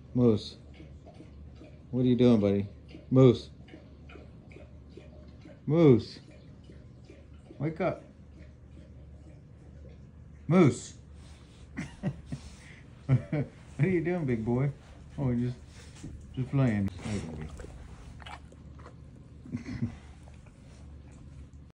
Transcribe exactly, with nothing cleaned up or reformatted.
Moose. What are you doing, buddy? Moose. Moose. Wake up. Moose. What are you doing, big boy? Oh, just, just playing.